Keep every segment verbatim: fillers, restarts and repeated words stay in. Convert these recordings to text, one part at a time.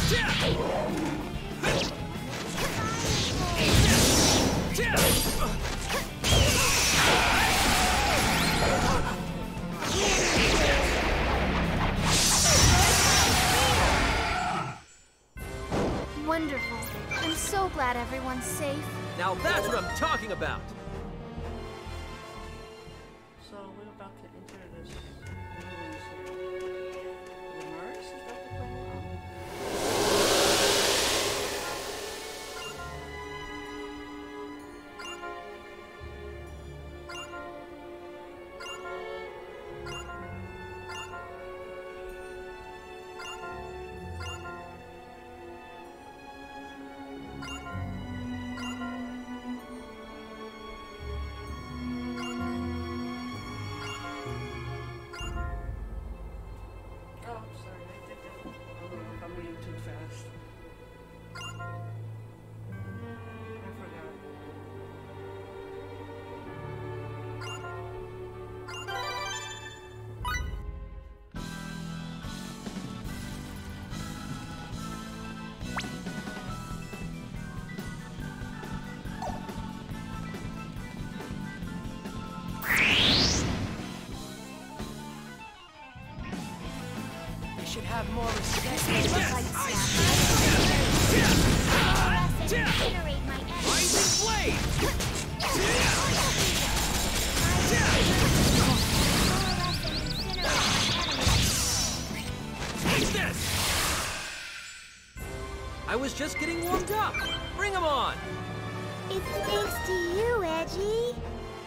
Wonderful. I'm so glad everyone's safe. Now that's what I'm talking about! So we're about to enter this ruins here. Remarks? Is that the plan? Oh, sorry, I did that. I don't know if I'm reading too fast. I forgot. They should have more respect for the Light fight snap. Incinerate my enemies. Rising Blade! Take this! I was just getting warmed up. Bring 'em on! It's thanks to you, Edgy.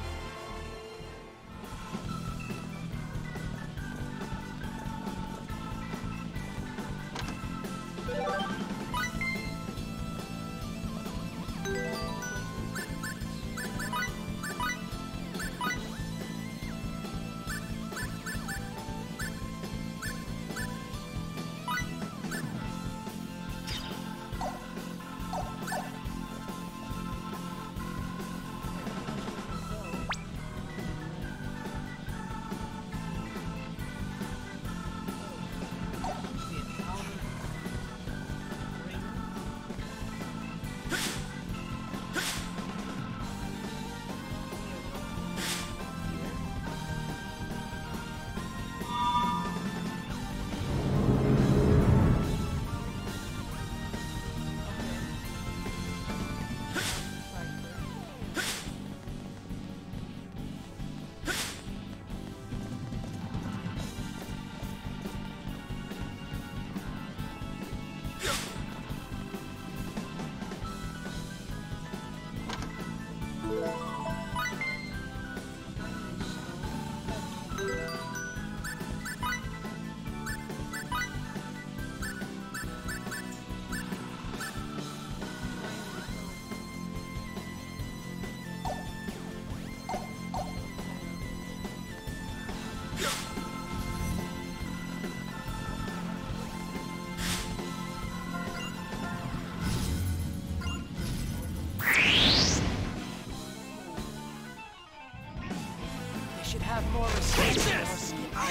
should have more respect for our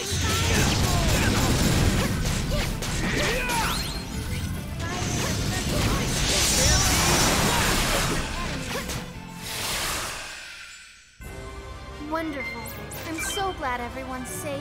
Wonderful. I'm so glad everyone's safe.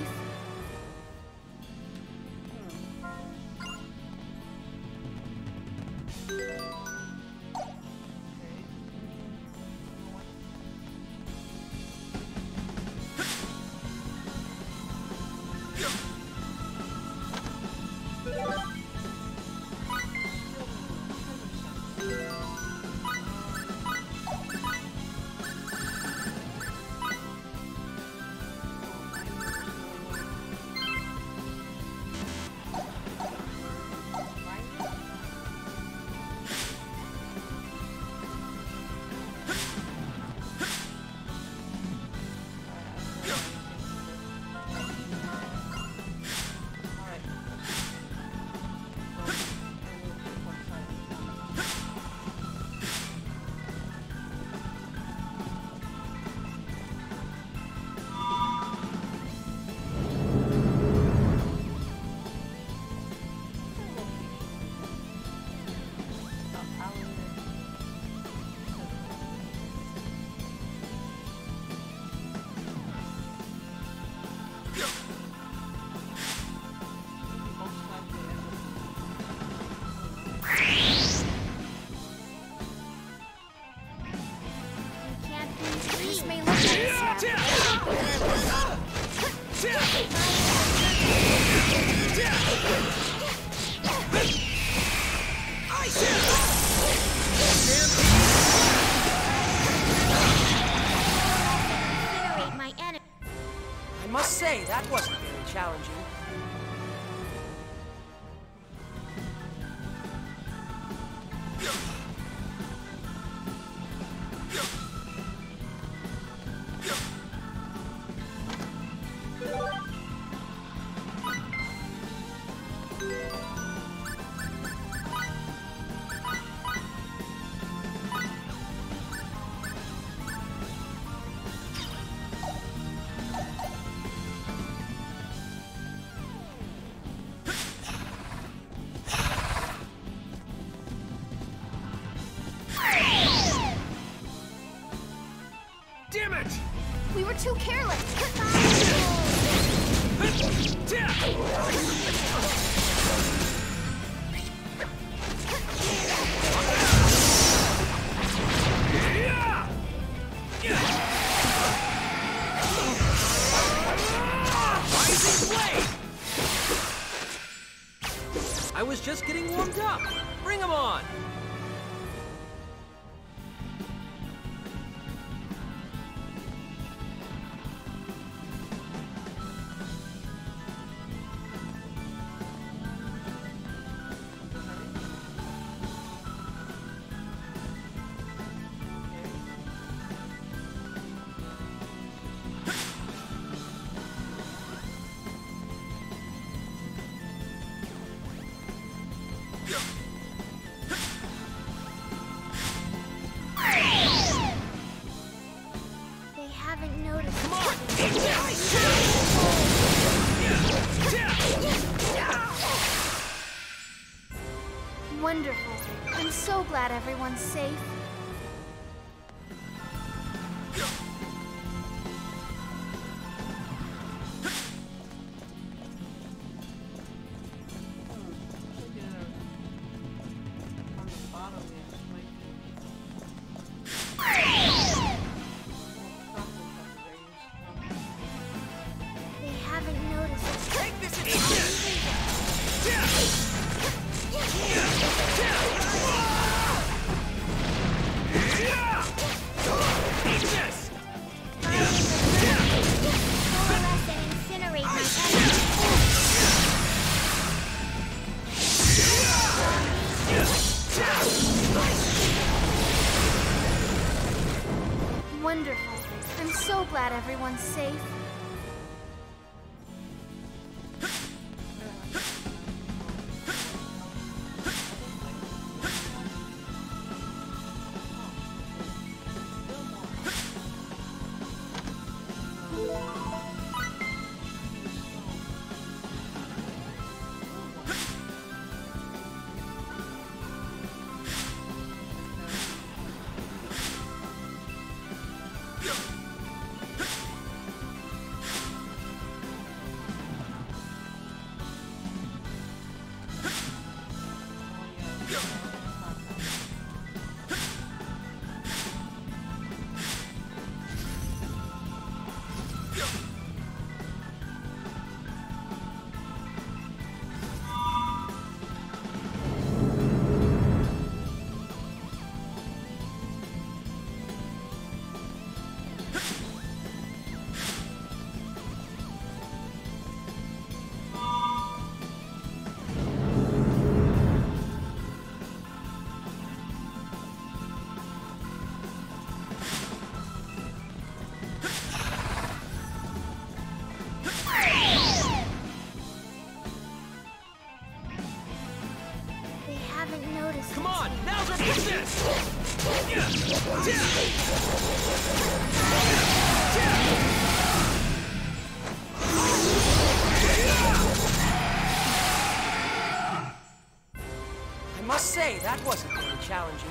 I was just getting warmed up. Bring 'em on! They haven't noticed. Come on! Wonderful. I'm so glad everyone's safe. On the bottom is like They haven't noticed. Take this Eat this! Eat this! Coalesce and incinerate my enemy. Wonderful. I'm so glad everyone's safe. They haven't noticed. Come it's on! here. Now's our business! I must say, that wasn't very challenging.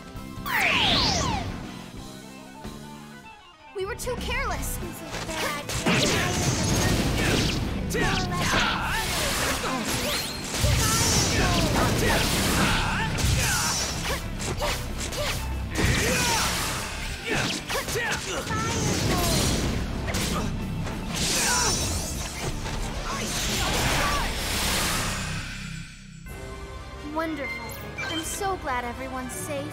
We were too careless. Is it bad? glad everyone's safe.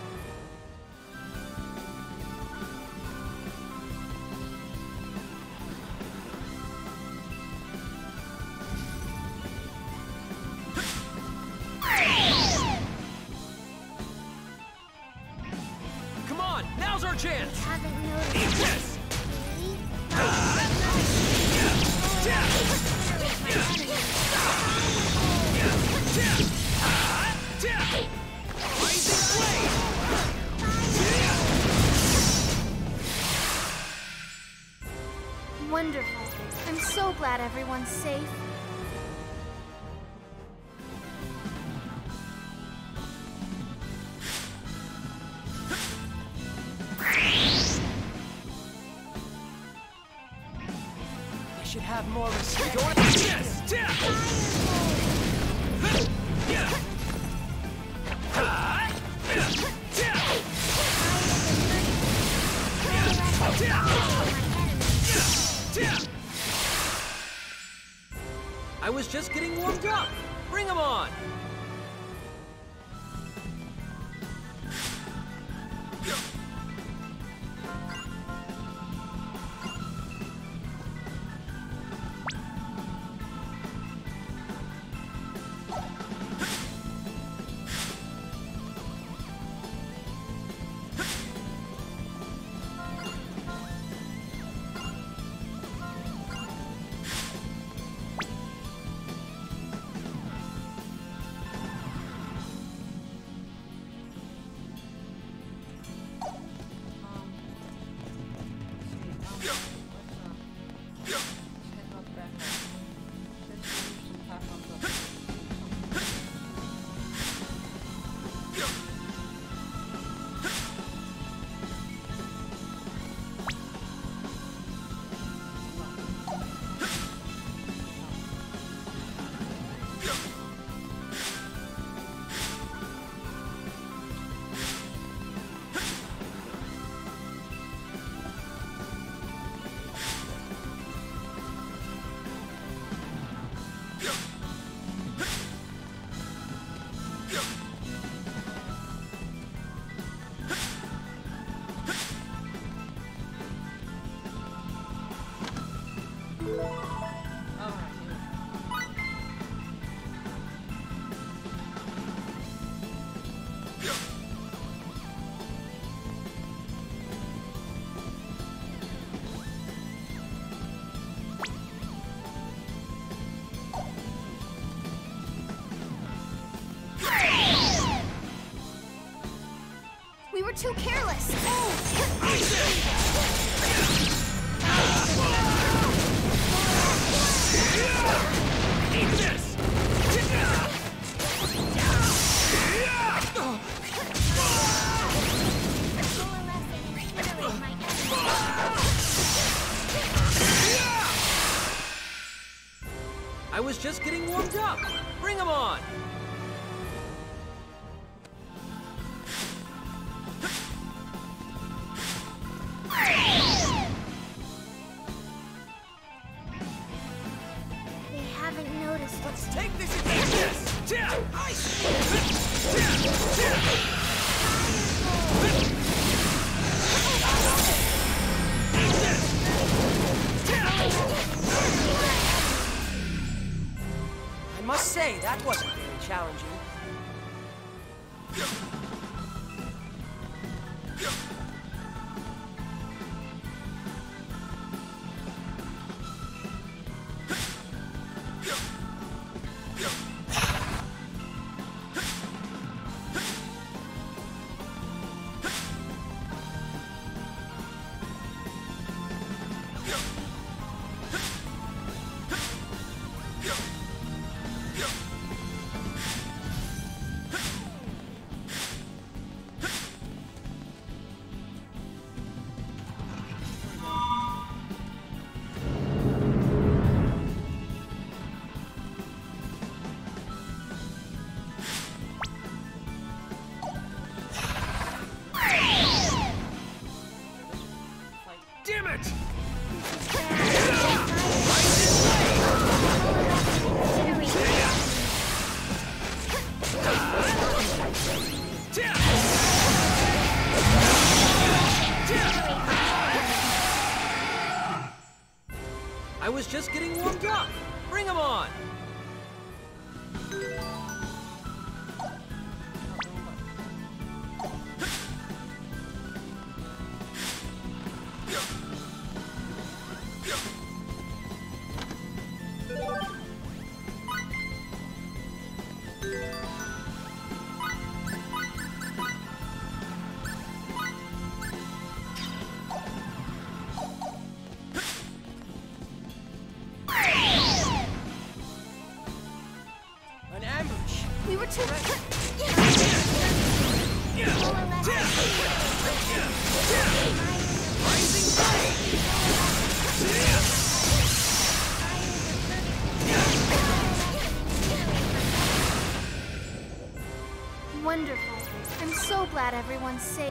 Come on, now's our chance! Haven't noticed. Eat this! Wonderful. I'm so glad everyone's safe. They should have more respect. Going like this! Yeah! Yeah! I was just getting warmed up. Bring 'em on. We were too careless. Eat this! I was just getting warmed up. Bring 'em on. They haven't noticed. Let's take this advantage. I must say, that wasn't very challenging. I was just getting warmed up. Bring 'em on! An ambush. We were too. Wonderful. I'm so glad everyone's safe.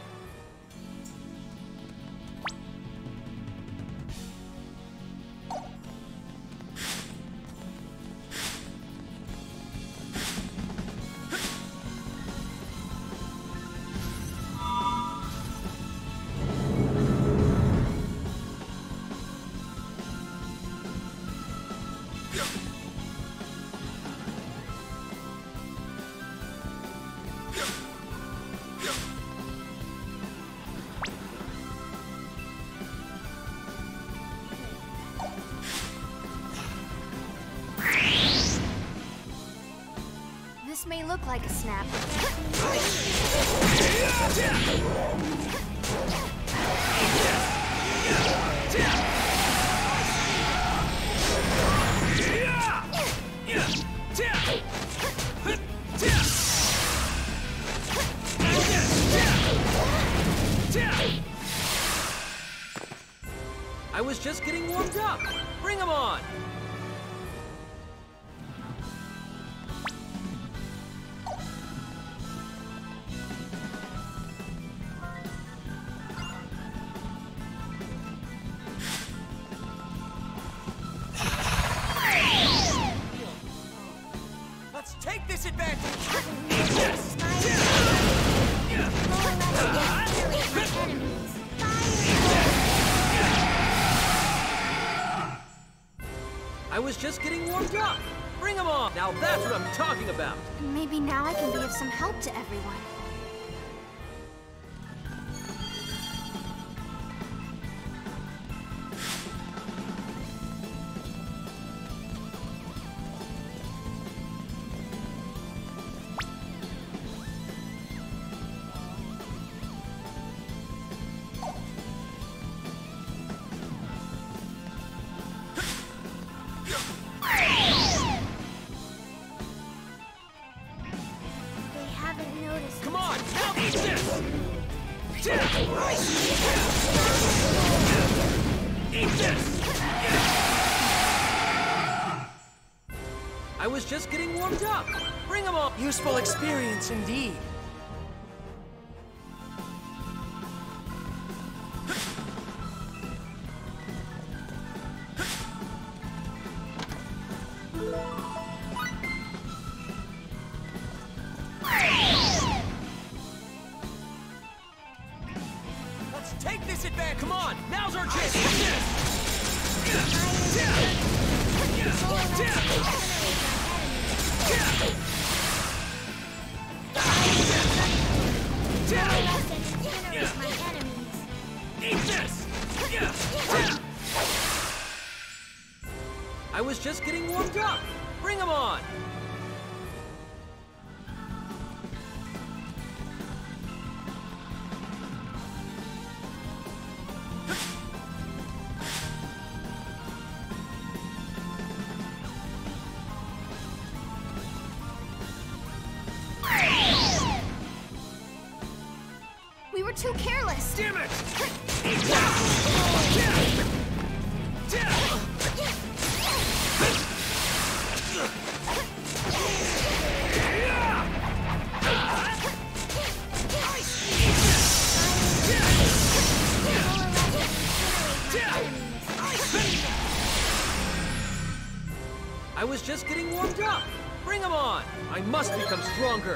This may look like a snap. I was just getting warmed up. Bring 'em on! Let's take this advantage. I was just getting warmed up. Bring 'em on! Now that's what I'm talking about. Maybe now I can be of some help to everyone. They haven't noticed. Come on, now eat this! Eat this! I was just getting warmed up. Bring 'em on! Useful experience indeed. Let's take this advantage. Come on, now's our chance! Eat this! Eat this! I was just getting warmed up. Bring 'em on! We were too careless. Damn it! I was just getting warmed up. Bring 'em on! I must become stronger.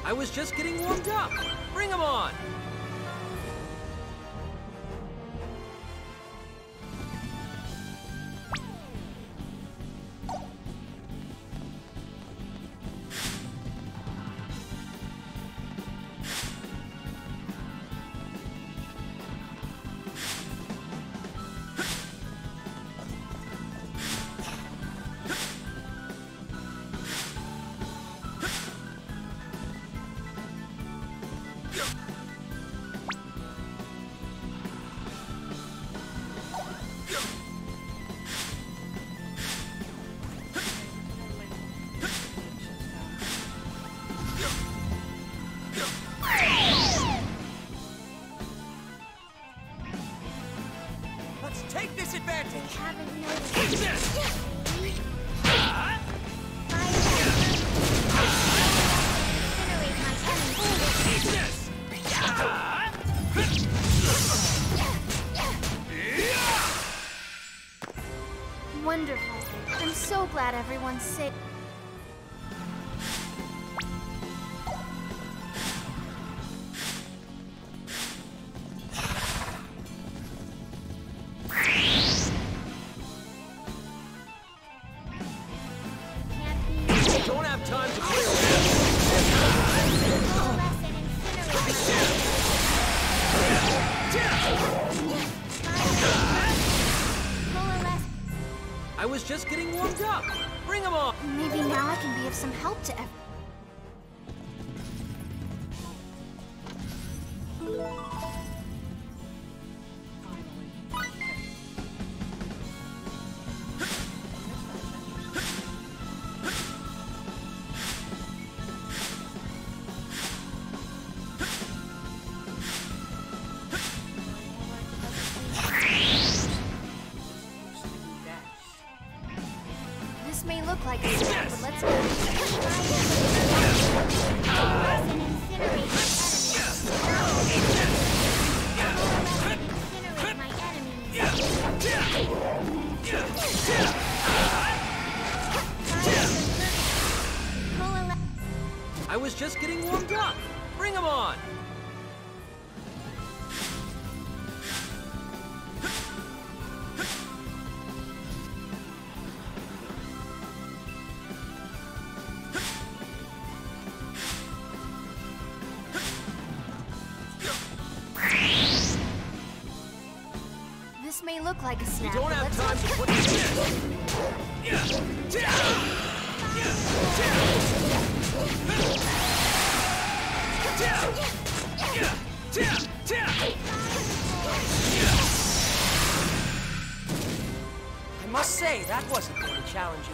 I was just getting warmed up. Bring 'em on! Take this advantage! Haven't noticed. Take this! Fire incinerate my enemies. Take this! Wonderful. I'm so glad everyone's safe. Don't have time to clear I was just getting warmed up. Bring 'em on! Maybe now I can be of some help to everyone. This may look like a snap, but let's go. Incinerate my enemies. I was just getting warmed up. Bring 'em on! This may look like a We snap, don't but have let's time to put this I must say, that wasn't very challenging.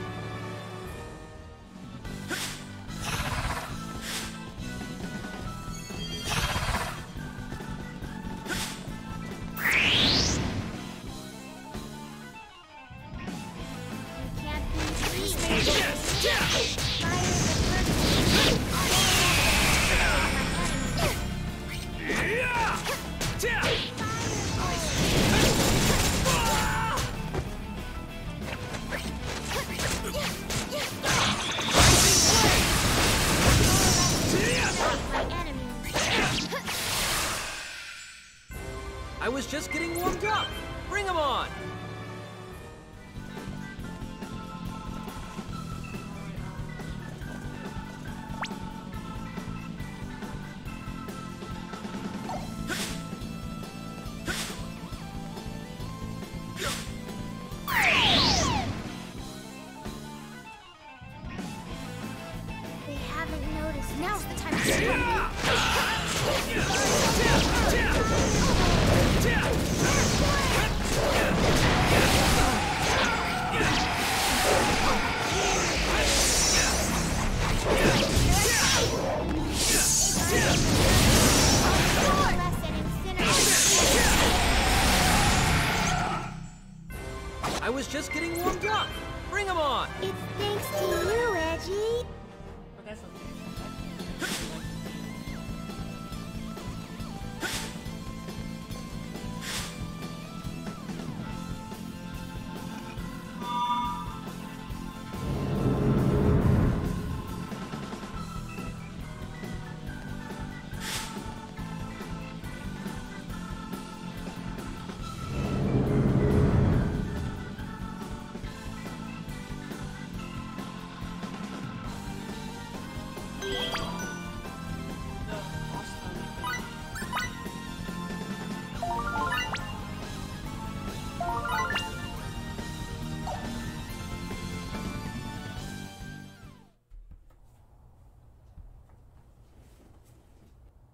I was just getting warmed up. Bring 'em on! They haven't noticed. Now's the time to strike. I was just getting warmed up. Bring 'em on! It's thanks to you, Edgy. But that's okay.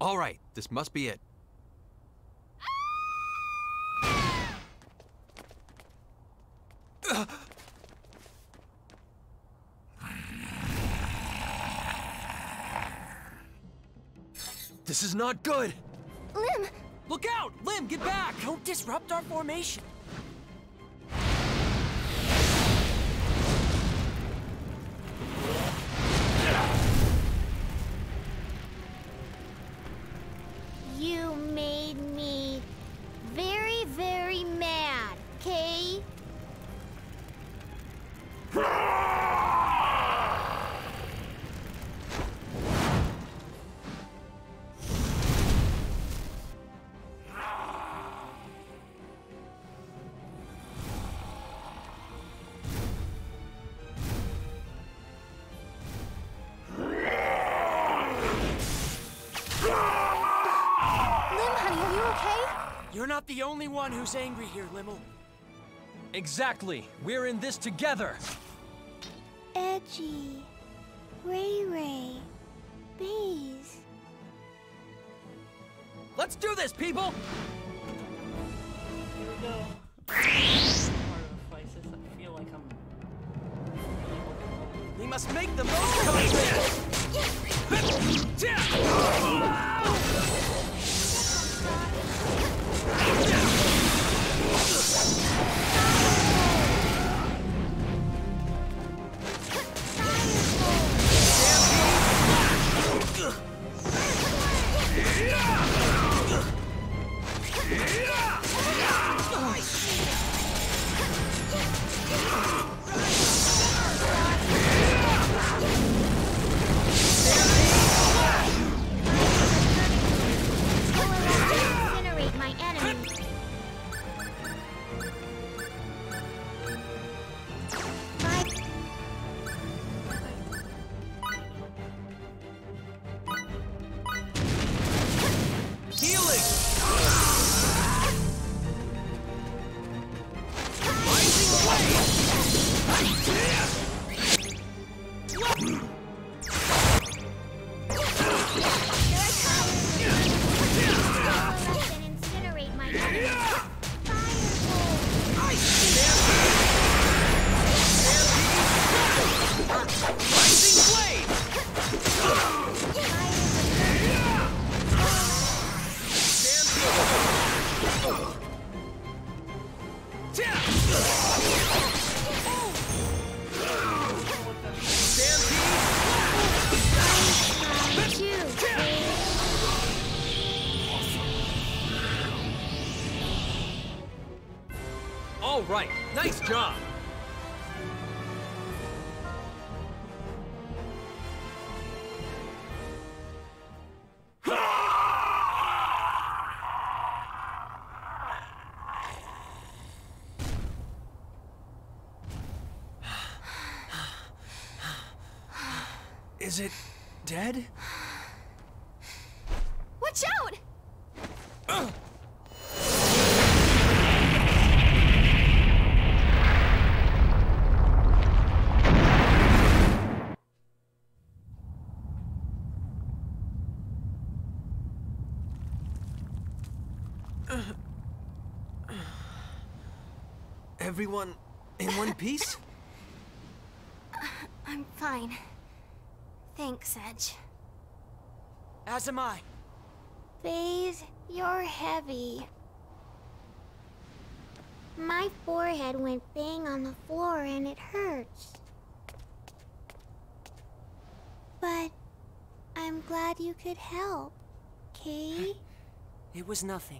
All right, this must be it. This is not good! Lim! Look out! Lim, get back! Don't disrupt our formation. You made me very, very mad, Kay? You're not the only one who's angry here, Limmel. Exactly. We're in this together. Edgy. Ray Ray. Baze. Let's do this, people! Here we go. Part of the fight is I feel like I'm really looking forward. We must make the most of Incinerate my enemy. All right, nice job! Is it dead? Watch out! Uh. Everyone in one piece? I'm fine. Thanks, Edge. As am I. Faze, you're heavy. My forehead went bang on the floor and it hurts. But I'm glad you could help, Kay. It was nothing.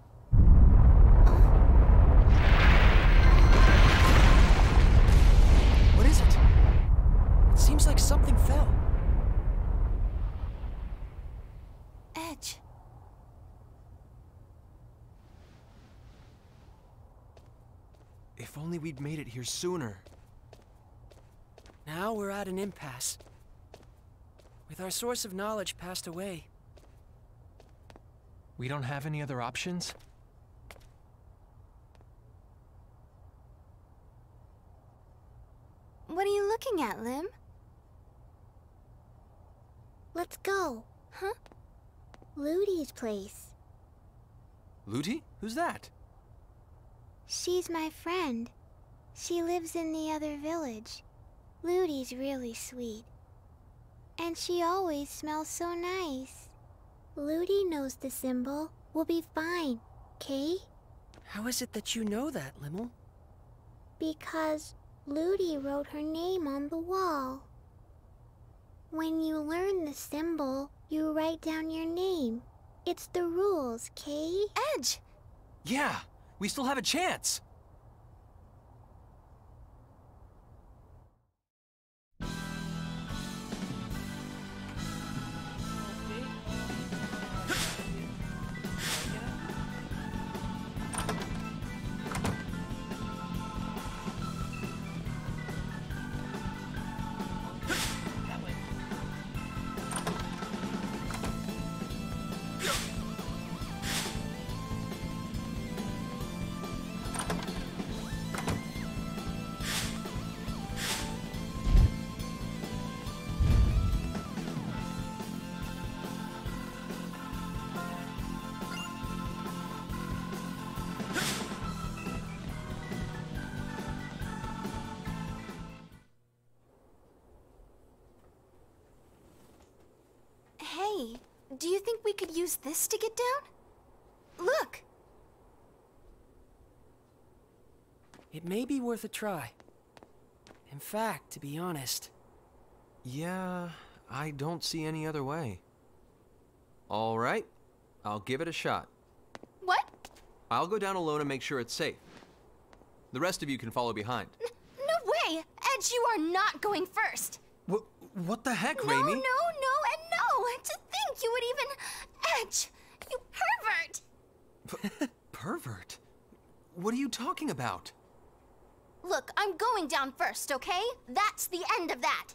What is it? It seems like something fell. Edge. If only we'd made it here sooner. Now we're at an impasse. With our source of knowledge passed away. We don't have any other options? What are you looking at, Lim? Let's go, huh? Ludi's place. Ludi? Who's that? She's my friend. She lives in the other village. Ludi's really sweet. And she always smells so nice. Ludi knows the symbol. We'll be fine, okay? How is it that you know that, Limmel? Because Ludi wrote her name on the wall. When you learn the symbol, you write down your name. It's the rules, Kay? Edge! Yeah, we still have a chance. Hey, do you think we could use this to get down? Look! It may be worth a try. In fact, to be honest... Yeah, I don't see any other way. All right, I'll give it a shot. What? I'll go down alone and make sure it's safe. The rest of you can follow behind. N no way! Edge, you are not going first! What, what the heck, No, Raimi? no, no, and no! To think you would even... Edge! You pervert! P pervert? What are you talking about? Look, I'm going down first, okay? That's the end of that!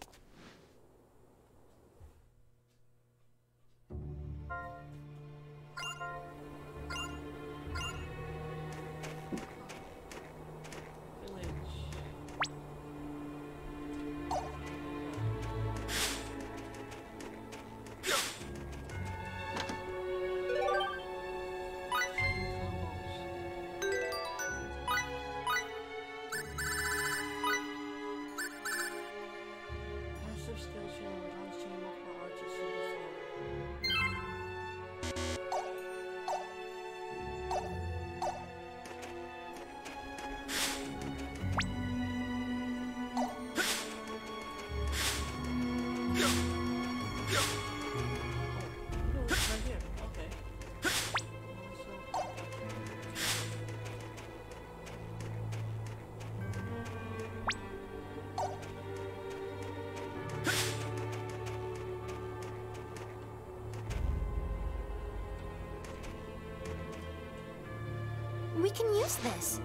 We can use this.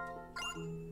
Huh?